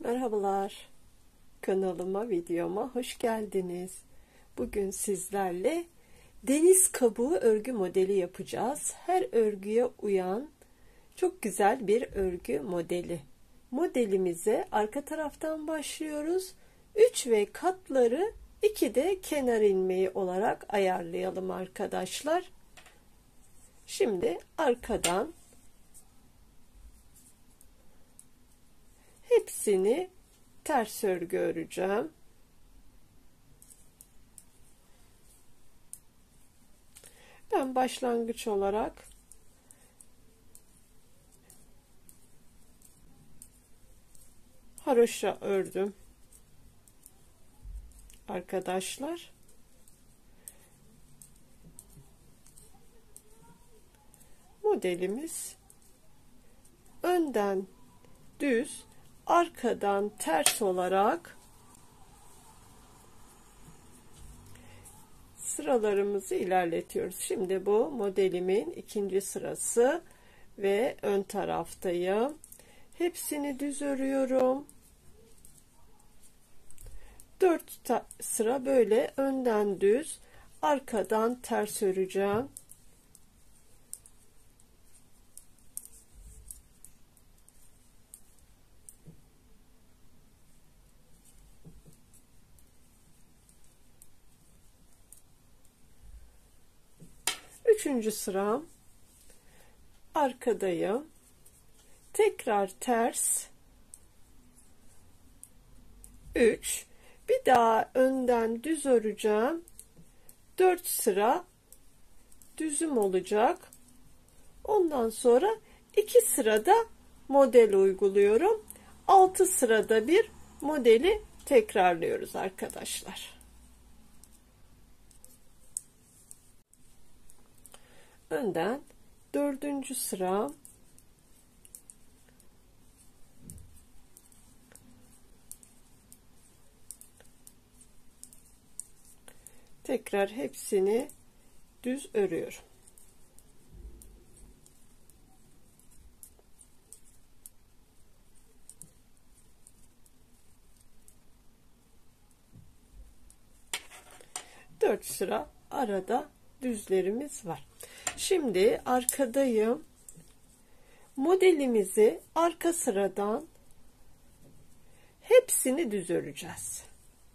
Merhabalar, kanalıma, videoma hoş geldiniz. Bugün sizlerle deniz kabuğu örgü modeli yapacağız. Her örgüye uyan çok güzel bir örgü modeli. Modelimize arka taraftan başlıyoruz. 3 ve katları 2 de kenar ilmeği olarak ayarlayalım arkadaşlar. Şimdi arkadan hepsini ters örgü öreceğim. Ben başlangıç olarak haroşa ördüm arkadaşlar. Modelimiz önden düz, arkadan ters olarak sıralarımızı ilerletiyoruz. Şimdi bu modelimin ikinci sırası ve ön taraftayım. Hepsini düz örüyorum. 4 sıra böyle önden düz, arkadan ters öreceğim. Üçüncü sıram, arkadayım. Tekrar ters 3, bir daha önden düz öreceğim. 4 sıra düzüm olacak. Ondan sonra 2 sırada model uyguluyorum. 6 sırada bir modeli tekrarlıyoruz arkadaşlar. Önden 4. sıra, tekrar hepsini düz örüyorum. Dört sıra arada düzlerimiz var. Şimdi arkadayım. Modelimizi arka sıradan hepsini düz öreceğiz.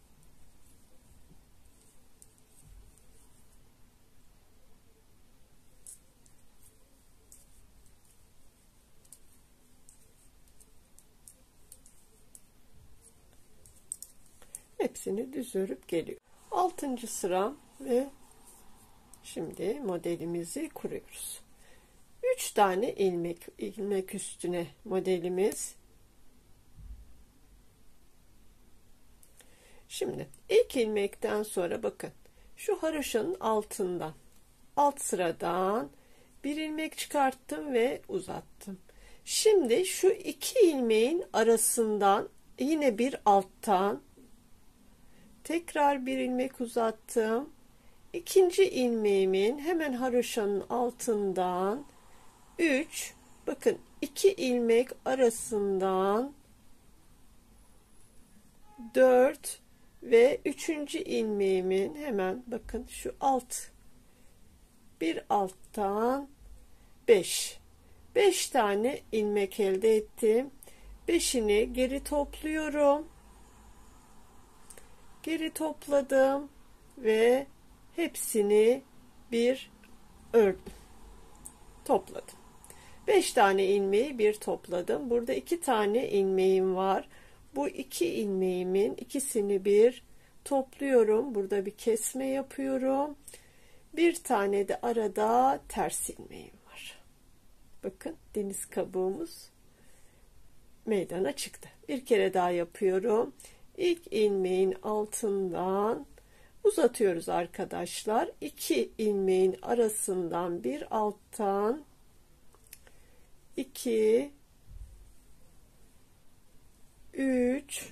Hepsini düz örüp geliyor. 6. sıra ve şimdi modelimizi kuruyoruz. 3 tane ilmek üstüne modelimiz. Şimdi ilk ilmekten sonra bakın şu haroşanın altından, alt sıradan bir ilmek çıkarttım ve uzattım. Şimdi şu iki ilmeğin arasından yine bir alttan tekrar bir ilmek uzattım. İkinci ilmeğimin hemen haroşanın altından 3, bakın 2 ilmek arasından 4 ve 3. ilmeğimin hemen bakın şu bir alttan 5 tane ilmek elde ettim. 5'ini geri topluyorum. Geri topladım ve hepsini bir ördüm. Topladım. 5 tane ilmeği bir topladım. Burada 2 tane ilmeğim var. Bu 2 ilmeğimin ikisini bir topluyorum. Burada bir kesme yapıyorum. Bir tane de arada ters ilmeğim var. Bakın deniz kabuğumuz meydana çıktı. Bir kere daha yapıyorum. İlk ilmeğin altından uzatıyoruz arkadaşlar. 2 ilmeğin arasından bir alttan 2 3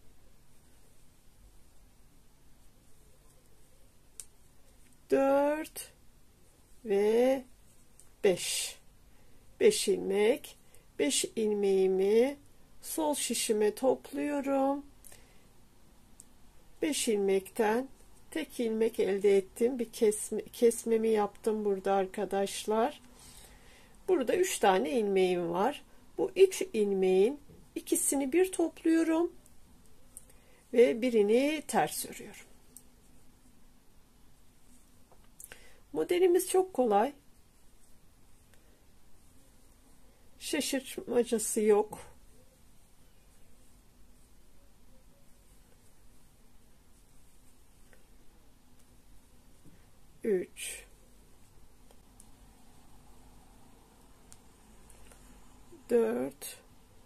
4 ve 5 ilmek, 5 ilmeğimi Sol şişime topluyorum. 5 ilmekten tek ilmek elde ettim. Bir kesmemi yaptım burada arkadaşlar. Burada 3 tane ilmeğim var. Bu 3 ilmeğin ikisini bir topluyorum ve birini ters örüyorum. Modelimiz çok kolay. Şaşırtmacası yok. Üç, 4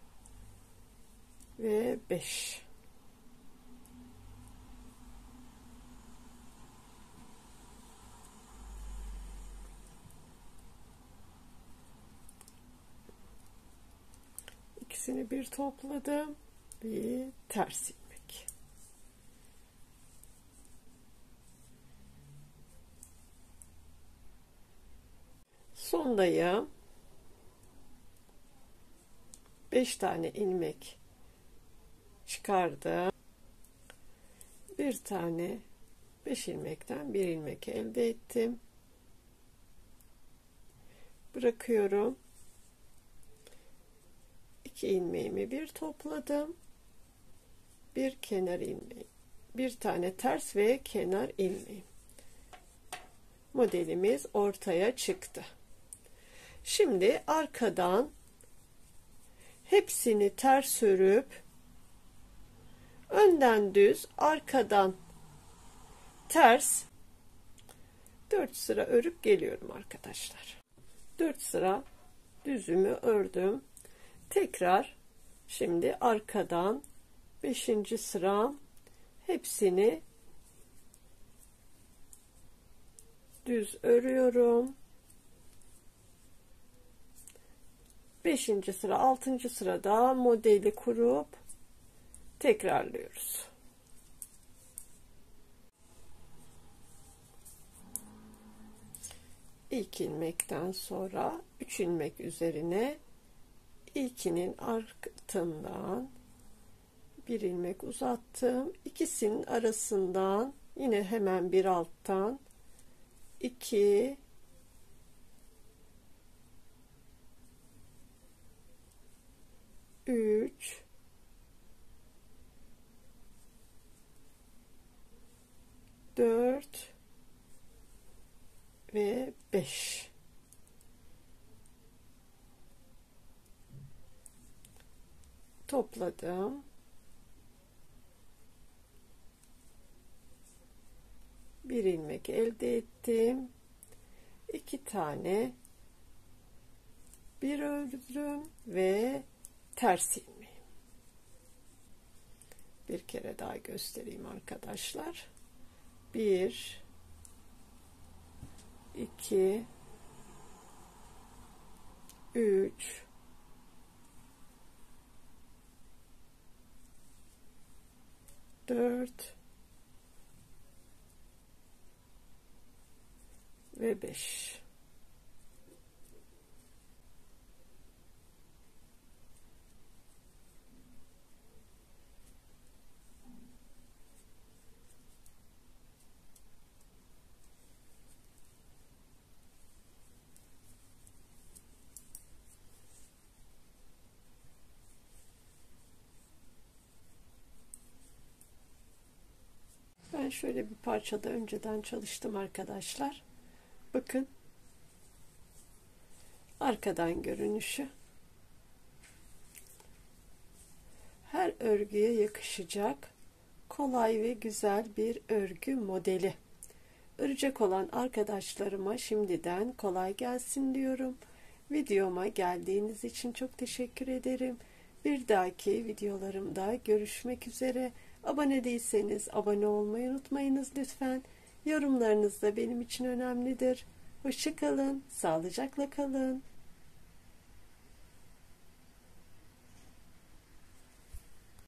ve 5. İkisini bir topladım. Bir ters ilmek. Sondayım. 5 tane ilmek çıkardım. Bir tane 5 ilmekten bir ilmek elde ettim. Bırakıyorum. 2 ilmeğimi bir topladım. Bir kenar ilmeği, bir tane ters ve kenar ilmeği. Modelimiz ortaya çıktı. Şimdi arkadan hepsini ters örüp önden düz, arkadan ters 4 sıra örüp geliyorum arkadaşlar. 4 sıra düzümü ördüm. Tekrar şimdi arkadan 5. sıra hepsini düz örüyorum. 5. sıra 6. sırada modeli kurup tekrarlıyoruz. İlk ilmekten sonra 3 ilmek üzerine ilkinin altından bir ilmek uzattım. İkisinin arasından yine hemen bir alttan 2 3 4 ve 5 topladım. Bir ilmek elde ettim. 2 tane bir ördüm ve ters ilmeği. Bir kere daha göstereyim arkadaşlar. 1 2 3 4 ve 5. Ben şöyle bir parçada önceden çalıştım arkadaşlar. Bakın. Arkadan görünüşü. Her örgüye yakışacak kolay ve güzel bir örgü modeli. Örecek olan arkadaşlarıma şimdiden kolay gelsin diyorum. Videoma geldiğiniz için çok teşekkür ederim. Bir dahaki videolarımda görüşmek üzere. Abone değilseniz abone olmayı unutmayınız lütfen. Yorumlarınız da benim için önemlidir. Hoşça kalın, sağlıcakla kalın.